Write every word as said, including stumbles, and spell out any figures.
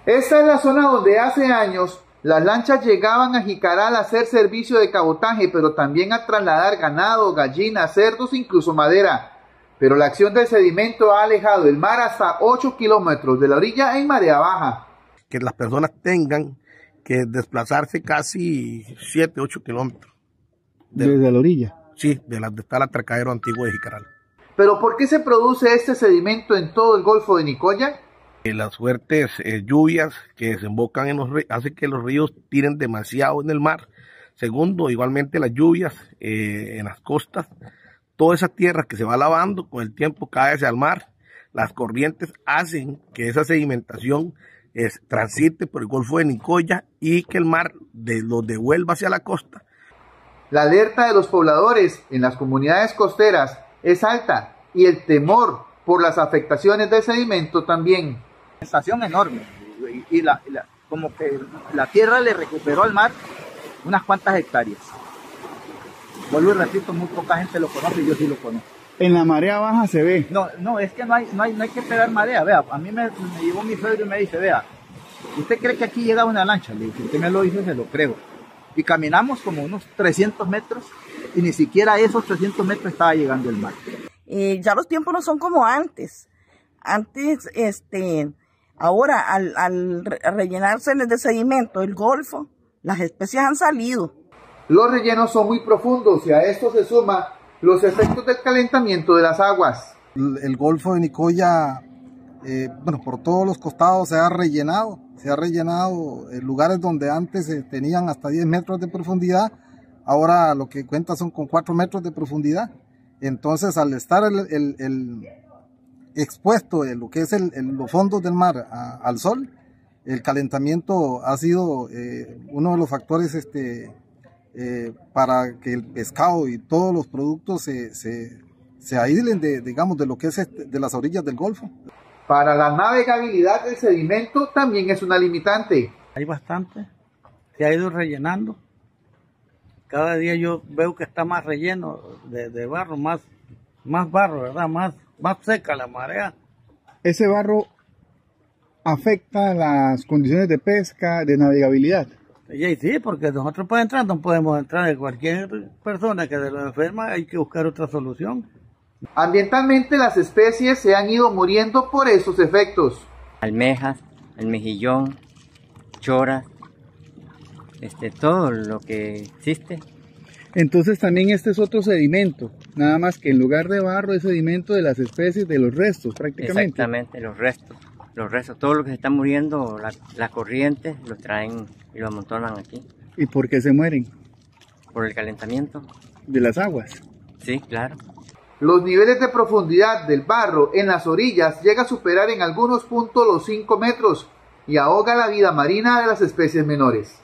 Esta es la zona donde hace años las lanchas llegaban a Jicaral a hacer servicio de cabotaje, pero también a trasladar ganado, gallinas, cerdos, incluso madera. Pero la acción del sedimento ha alejado el mar hasta ocho kilómetros de la orilla en marea baja. Que las personas tengan que desplazarse casi siete, ocho kilómetros. De, ¿Desde la orilla? Sí, de la, de está el atracadero antiguo de Jicaral. ¿Pero por qué se produce este sedimento en todo el Golfo de Nicoya? Las fuertes eh, lluvias que desembocan en los ríos hacen que los ríos tiren demasiado en el mar. Segundo, igualmente las lluvias eh, en las costas, toda esa tierra que se va lavando con el tiempo cae hacia el mar. Las corrientes hacen que esa sedimentación es, transite por el Golfo de Nicoya y que el mar de, lo devuelva hacia la costa. La alerta de los pobladores en las comunidades costeras es alta y el temor por las afectaciones del sedimento también. Sensación enorme y, y, la, y la, como que la tierra le recuperó al mar unas cuantas hectáreas. Vuelvo y repito, muy poca gente lo conoce y yo sí lo conozco. En la marea baja se ve. No, no, es que no hay, no hay, no hay que pegar marea. Vea, a mí me, me llegó mi suegro y me dice, vea, ¿usted cree que aquí llega una lancha? Le dije, usted me lo dice, se lo creo. Y caminamos como unos trescientos metros y ni siquiera a esos trescientos metros estaba llegando el mar. Eh, ya los tiempos no son como antes. Antes, este, ahora al, al rellenarse el de sedimento, el Golfo, las especies han salido. Los rellenos son muy profundos y a esto se suma los efectos del calentamiento de las aguas. El, el Golfo de Nicoya, eh, bueno, por todos los costados se ha rellenado, se ha rellenado en lugares donde antes eh, tenían hasta diez metros de profundidad, ahora lo que cuenta son con cuatro metros de profundidad. Entonces, al estar el, el, el expuesto en lo que es el, el, los fondos del mar a, al sol, el calentamiento ha sido eh, uno de los factores este, eh, para que el pescado y todos los productos se, se, se aíslen de, digamos, de lo que es este, de las orillas del Golfo. Para la navegabilidad del sedimento también es una limitante. Hay bastante, se ha ido rellenando. Cada día yo veo que está más relleno de, de barro, más, más barro, ¿verdad? Más, más seca la marea. Ese barro afecta las condiciones de pesca, de navegabilidad. Sí, sí, porque nosotros para entrar no podemos entrar. De cualquier persona que se lo enferma hay que buscar otra solución. Ambientalmente las especies se han ido muriendo por esos efectos. Almejas, el mejillón, choras, este, todo lo que existe. Entonces también este es otro sedimento, nada más que en lugar de barro es sedimento de las especies, de los restos prácticamente. Exactamente, los restos, los restos, todo lo que se está muriendo, la, las corrientes los traen y lo amontonan aquí. ¿Y por qué se mueren? Por el calentamiento. ¿De las aguas? Sí, claro. Los niveles de profundidad del barro en las orillas llega a superar en algunos puntos los cinco metros y ahoga la vida marina de las especies menores.